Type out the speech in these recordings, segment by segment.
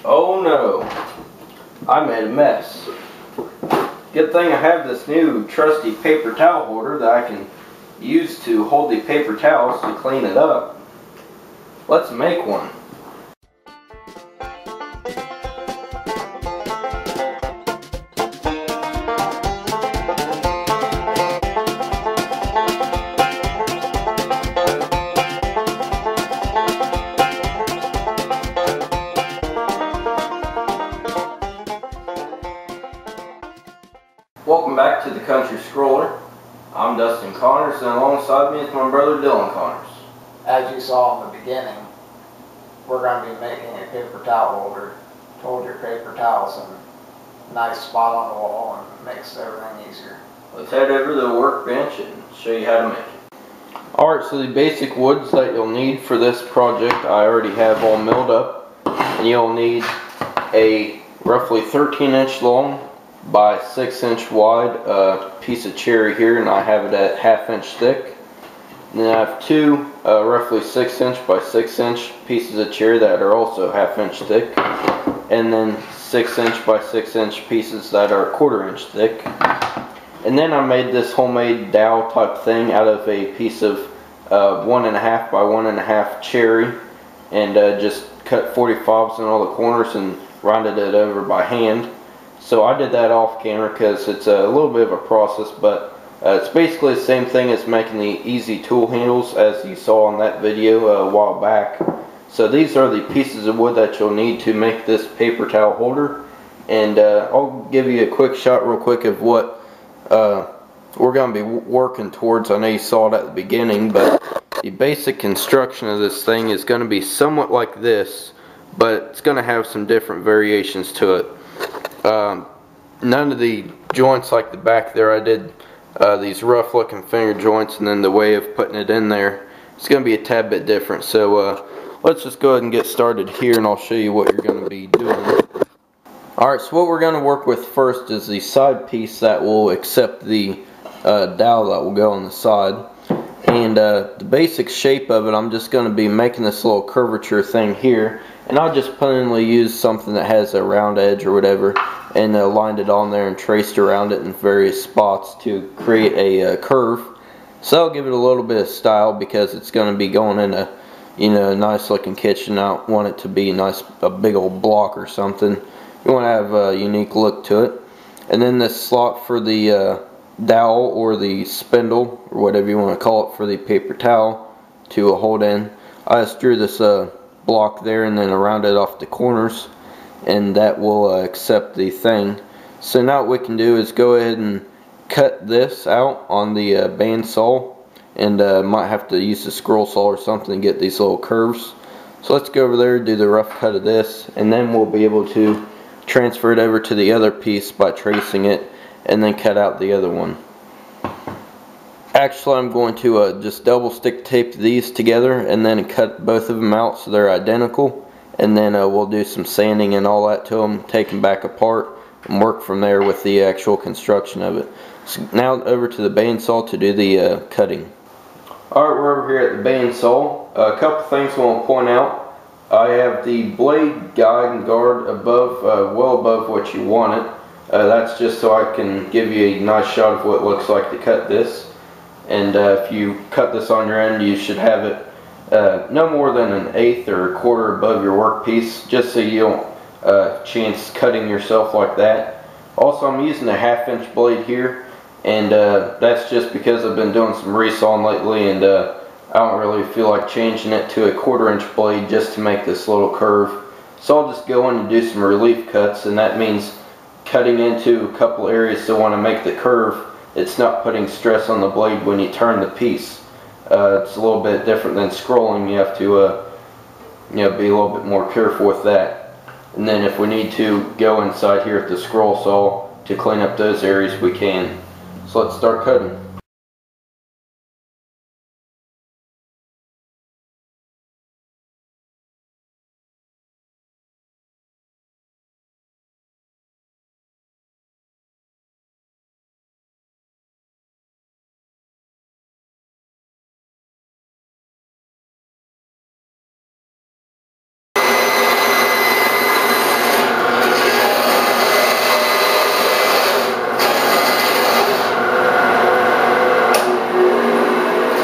Oh no, I made a mess. Good thing I have this new trusty paper towel holder that I can use to hold the paper towels to clean it up. Let's make one. Welcome back to the Country Scroller. I'm Dustin Connors, and alongside me is my brother Dylan Connors. As you saw in the beginning, we're going to be making a paper towel holder to hold your paper towels in a nice spot on the wall and makes everything easier. Let's head over to the workbench and show you how to make it. Alright, so the basic woods that you'll need for this project I already have all milled up. And you'll need a roughly 13-inch long by 6-inch wide piece of cherry here, and I have it at 1/2 inch thick. And then I have two roughly 6-inch by 6-inch pieces of cherry that are also 1/2 inch thick, and then 6-inch by 6-inch pieces that are 1/4 inch thick. And then I made this homemade dowel type thing out of a piece of 1.5 by 1.5 cherry, and just cut 45s in all the corners and rounded it over by hand. So I did that off camera because it's a little bit of a process, but it's basically the same thing as making the easy tool handles as you saw in that video a while back. So these are the pieces of wood that you'll need to make this paper towel holder, and I'll give you a quick shot real quick of what we're going to be working towards. I know you saw it at the beginning, but the basic construction of this thing is going to be somewhat like this, but it's going to have some different variations to it. None of the joints like the back there, I did these rough looking finger joints, and then the way of putting it in there, it's going to be a tad bit different. So let's just go ahead and get started here, and I'll show you what you're going to be doing. Alright, so what we're going to work with first is the side piece that will accept the dowel that will go on the side. And the basic shape of it, I'm just going to be making this little curvature thing here, and I'll just plainly use something that has a round edge or whatever, and lined it on there and traced around it in various spots to create a curve. So I'll give it a little bit of style because it's going to be going in a, a nice looking kitchen. I don't want it to be a big old block or something. You want to have a unique look to it. And then this slot for the dowel or the spindle or whatever you want to call it for the paper towel to hold in. I just drew this block there and then around it off the corners, and that will accept the thing. So now what we can do is go ahead and cut this out on the bandsaw, and might have to use the scroll saw or something to get these little curves. So let's go over there, do the rough cut of this, and then we'll be able to transfer it over to the other piece by tracing it and then cut out the other one. Actually, I'm going to just double stick tape these together and then cut both of them out so they're identical, and then we'll do some sanding and all that to them, take them back apart, and work from there with the actual construction of it. So now over to the bandsaw to do the cutting. Alright, we're over here at the bandsaw. A couple things I want to point out. I have the blade guide and guard above, well above what you want it. That's just so I can give you a nice shot of what it looks like to cut this. And if you cut this on your end, you should have it no more than 1/8 or 1/4 above your workpiece, just so you don't chance cutting yourself like that. Also, I'm using a 1/2 inch blade here, and that's just because I've been doing some resawing lately, and I don't really feel like changing it to a 1/4 inch blade just to make this little curve. So I'll just go in and do some relief cuts, and that means cutting into a couple areas so when I make the curve, it's not putting stress on the blade when you turn the piece. It's a little bit different than scrolling. You have to be a little bit more careful with that. And then if we need to go inside here at the scroll saw to clean up those areas, we can. So let's start cutting.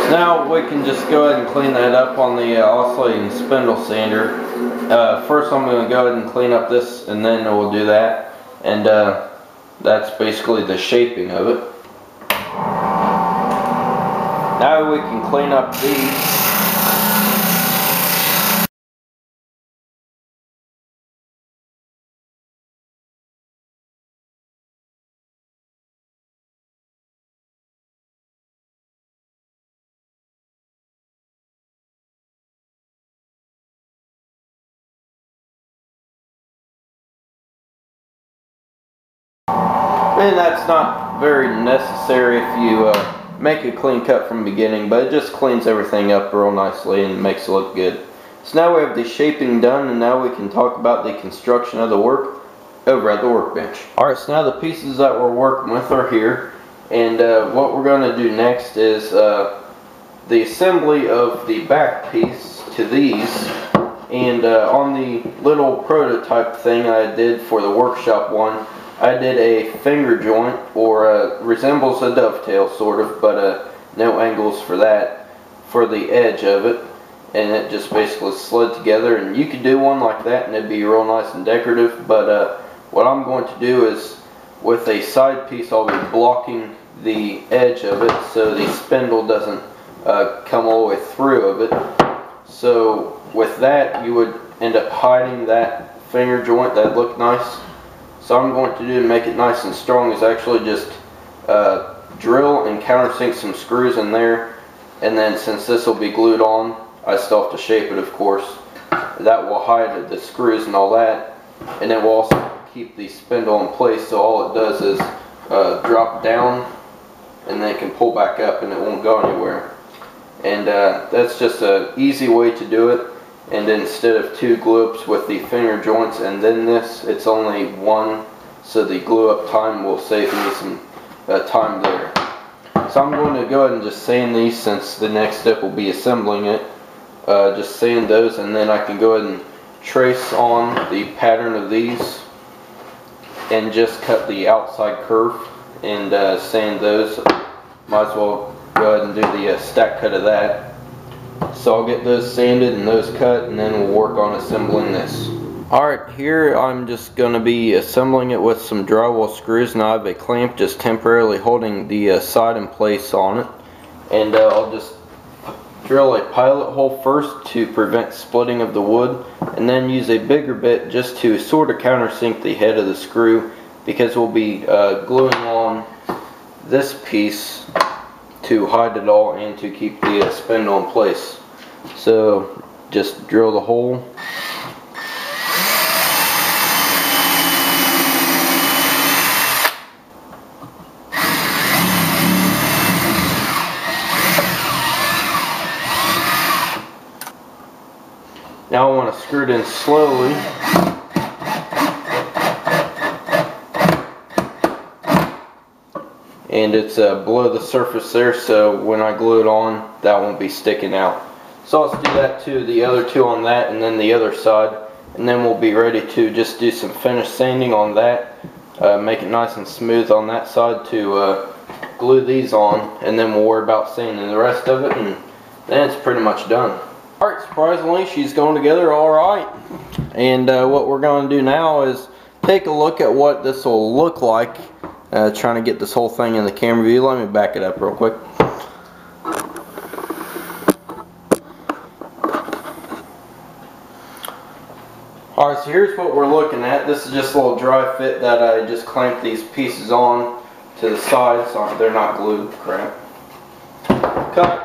Now we can just go ahead and clean that up on the oscillating spindle sander. First I'm going to go ahead and clean up this, and then we'll do that. And that's basically the shaping of it. Now we can clean up these. And that's not very necessary if you make a clean cut from the beginning, but it just cleans everything up real nicely and makes it look good. So now we have the shaping done, and now we can talk about the construction of the work over at the workbench. Alright, so now the pieces that we're working with are here, and what we're going to do next is the assembly of the back piece to these. And on the little prototype thing I did for the workshop one, I did a finger joint, or resembles a dovetail sort of, but no angles for that, for the edge of it, and it just basically slid together. And you could do one like that and it'd be real nice and decorative, but what I'm going to do is, with a side piece, I'll be blocking the edge of it so the spindle doesn't come all the way through of it. So with that, you would end up hiding that finger joint. That'd look nice. So I'm going to do to make it nice and strong is actually just drill and countersink some screws in there, and then since this will be glued on, I still have to shape it, of course. That will hide the screws and all that, and it will also keep the spindle in place, so all it does is drop down and then it can pull back up and it won't go anywhere. And that's just an easy way to do it. And instead of 2 glue-ups with the finger joints and then this, it's only 1, so the glue-up time will save me some time there. So I'm going to go ahead and just sand these, since the next step will be assembling it. Just sand those, and then I can go ahead and trace on the pattern of these and just cut the outside curve and sand those. Might as well go ahead and do the stack cut of that. So I'll get those sanded and those cut, and then we'll work on assembling this. Alright, here I'm just going to be assembling it with some drywall screws, and I have a clamp just temporarily holding the side in place on it. And I'll just drill a pilot hole first to prevent splitting of the wood, and then use a bigger bit just to sort of countersink the head of the screw, because we'll be gluing on this piece to hide it all and to keep the spindle in place. So just drill the hole. Now I want to screw it in slowly. And it's below the surface there, so when I glue it on, that won't be sticking out. So let's do that to the other 2 on that, and then the other side, and then we'll be ready to just do some finish sanding on that, make it nice and smooth on that side to glue these on, and then we'll worry about sanding the rest of it, and then it's pretty much done. Alright, surprisingly, she's going together alright. And what we're going to do now is take a look at what this will look like. Trying to get this whole thing in the camera view. Let me back it up real quick. Alright, so here's what we're looking at. This is just a little dry fit that I just clamped these pieces on to the sides. So they're not glued, crap. Cut.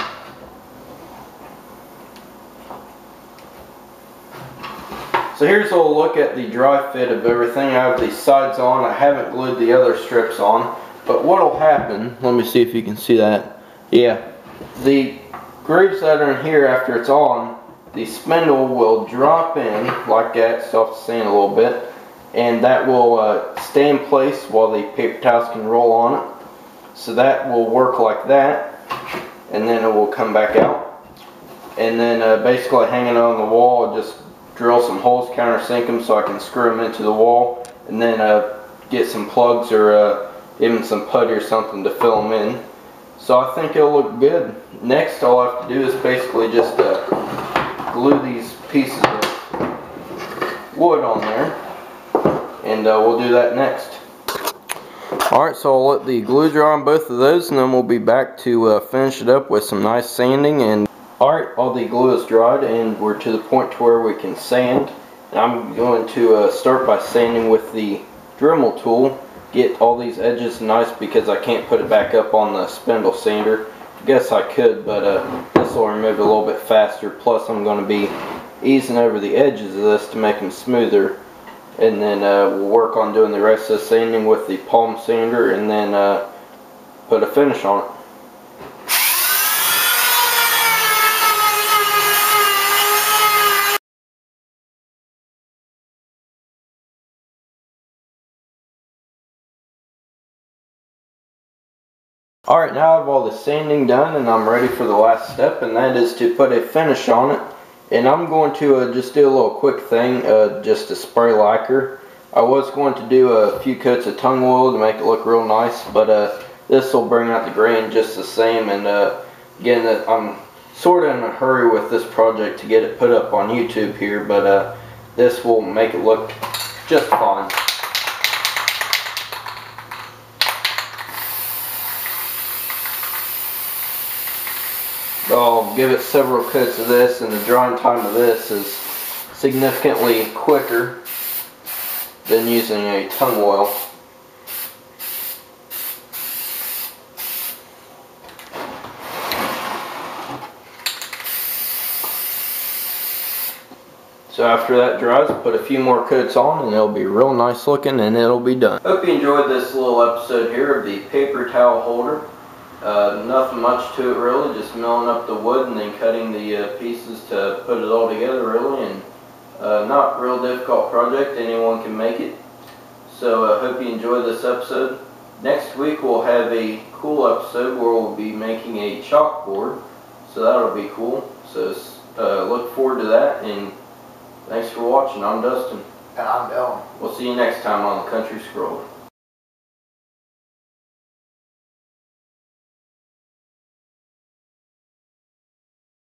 So here's a look at the dry fit of everything. I have these sides on. I haven't glued the other strips on. But what will happen, let me see if you can see that. Yeah, the grooves that are in here after it's on, the spindle will drop in like that, so I'll have to sand a little bit. And that will stay in place while the paper towels can roll on it. So that will work like that. And then it will come back out. And then basically hanging on the wall, I'll just drill some holes, countersink them so I can screw them into the wall, and then get some plugs or even some putty or something to fill them in. So I think it'll look good. Next, all I have to do is basically just glue these pieces of wood on there, and we'll do that next. Alright, so I'll let the glue dry on both of those, and then we'll be back to finish it up with some nice sanding. And alright, all the glue is dried, and we're to the point to where we can sand. And I'm going to start by sanding with the Dremel tool. Get all these edges nice, because I can't put it back up on the spindle sander. I guess I could, but this will remove it a little bit faster. Plus I'm going to be easing over the edges of this to make them smoother. And then we'll work on doing the rest of the sanding with the palm sander, and then put a finish on it. Alright, now I have all the sanding done, and I'm ready for the last step, and that is to put a finish on it. And I'm going to just do a little quick thing, just a spray lacquer. I was going to do a few coats of tung oil to make it look real nice, but this will bring out the grain just the same. And again, I'm sort of in a hurry with this project to get it put up on YouTube here, but this will make it look just fine. I'll give it several coats of this, and the drying time of this is significantly quicker than using a tung oil. So after that dries, put a few more coats on, and it'll be real nice looking, and it'll be done. Hope you enjoyed this little episode here of the paper towel holder. Nothing much to it really, just milling up the wood and then cutting the pieces to put it all together really, and not a real difficult project, anyone can make it. So I hope you enjoyed this episode. Next week we'll have a cool episode where we'll be making a chalkboard, so that'll be cool. So look forward to that, and thanks for watching. I'm Dustin. And I'm Dylan. We'll see you next time on the Country Scroll.